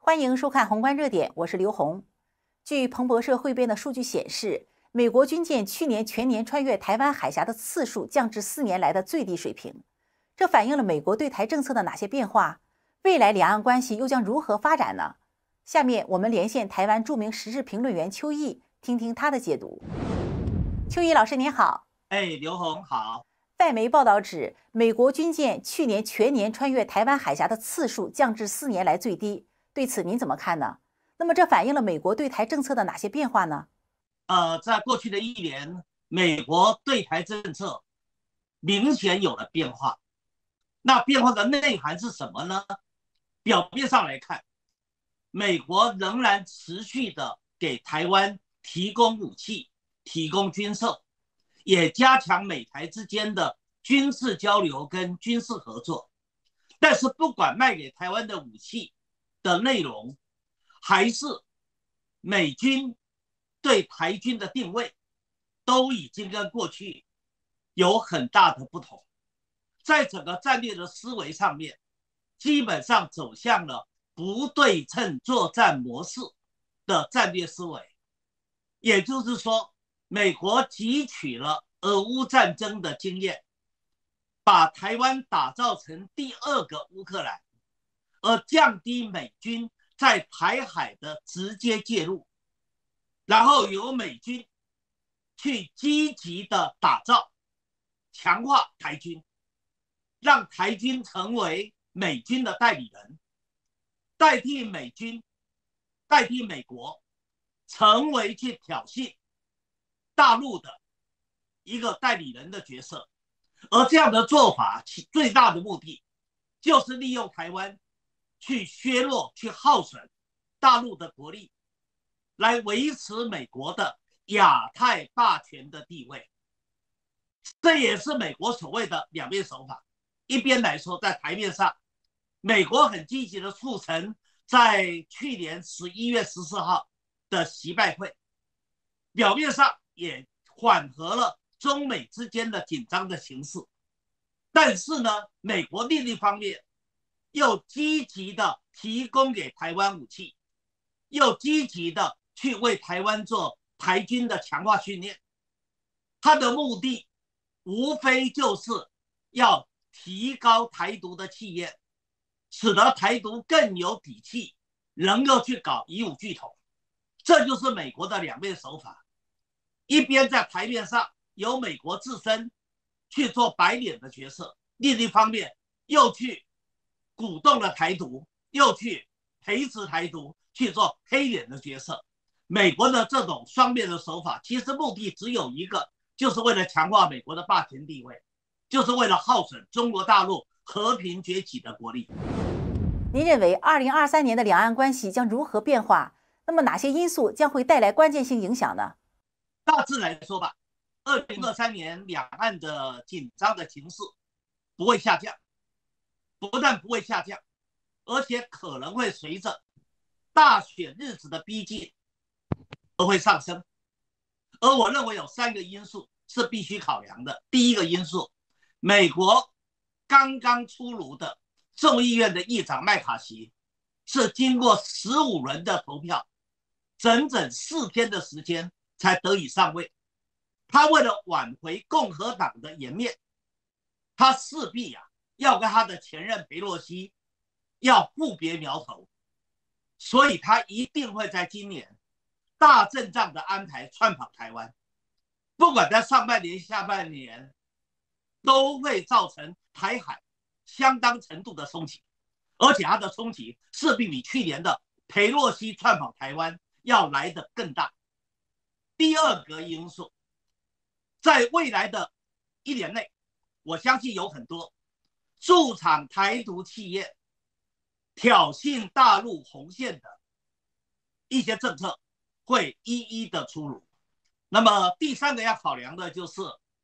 欢迎收看《宏观热点》，我是刘红。据彭博社汇编的数据显示，美国军舰去年全年穿越台湾海峡的次数降至4年来的最低水平。这反映了美国对台政策的哪些变化？未来两岸关系又将如何发展呢？下面我们连线台湾著名时事评论员邱毅，听听他的解读。邱毅老师您好。 刘红好。 外媒报道指，美国军舰去年全年穿越台湾海峡的次数降至4年来最低，对此您怎么看呢？那么这反映了美国对台政策的哪些变化呢？ 在过去的1年，美国对台政策明显有了变化。那变化的内涵是什么呢？表面上来看，美国仍然持续的给台湾提供武器、提供军售，也加强美台之间的军事交流跟军事合作。但是不管卖给台湾的武器的内容，还是美军对台军的定位，都已经跟过去有很大的不同。在整个战略的思维上面，基本上走向了不对称作战模式的战略思维。也就是说，美国汲取了俄乌战争的经验，把台湾打造成第2个乌克兰，而降低美军在台海的直接介入，然后由美军去积极的打造、强化台军，让台军成为美军的代理人，代替美军、代替美国，成为去挑衅大陆的一个代理人的角色。而这样的做法最大的目的，就是利用台湾去削弱、去耗损大陆的国力，来维持美国的亚太霸权的地位。这也是美国所谓的两面手法。一边来说，在台面上，美国很积极的促成在去年11月14号的习拜会，表面上也缓和了中美之间的紧张的形势。但是呢，美国另一方面又积极的提供给台湾武器，又积极的去为台湾做台军的强化训练。他的目的无非就是要提高台独的气焰，使得台独更有底气，能够去搞以武拒统。这就是美国的两面手法。一边在台面上由美国自身去做白脸的角色，另一方面又去鼓动了台独，又去培植台独，去做黑脸的角色。美国的这种双面的手法，其实目的只有一个，就是为了强化美国的霸权地位，就是为了耗损中国大陆和平崛起的国力。 您认为2023年的两岸关系将如何变化？那么哪些因素将会带来关键性影响呢？ 大致来说吧，2023年两岸的紧张的情势不会下降，不但不会下降，而且可能会随着大选日子的逼近而会上升。而我认为有3个因素是必须考量的。第一个因素，美国刚刚出炉的众议院的议长麦卡锡是经过15轮的投票，整整4天的时间才得以上位。他为了挽回共和党的颜面，他势必要跟他的前任裴洛西要互别苗头，所以他一定会在今年大阵仗的安排窜跑台湾。不管在上半年下半年，都会造成台海相当程度的冲击，而且它的冲击势必比去年的裴洛西窜跑台湾要来得更大。第2个因素，在未来的1年内，我相信有很多驻场台独企业挑衅大陆红线的一些政策会一一的出炉。那么第3个要考量的就是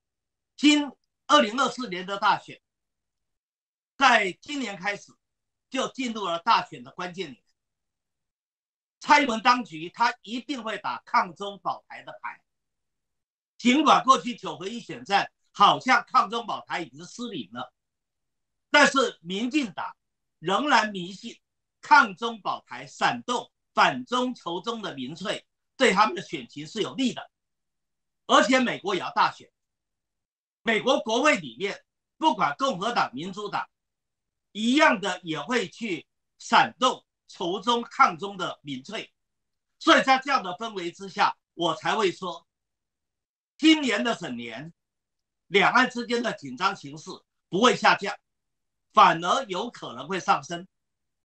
2024年的大选，在今年开始就进入了大选的关键年。蔡英文当局他一定会打抗中保台的牌，尽管过去9合1选战好像抗中保台已经失灵了，但是民进党仍然迷信抗中保台、煽动反中仇中的民粹，对他们的选情是有利的。而且美国也要大选，美国国会里面不管共和党、民主党，一样的也会去煽动仇中抗中的民粹。所以在这样的氛围之下，我才会说，今年的整年，两岸之间的紧张情势不会下降，反而有可能会上升。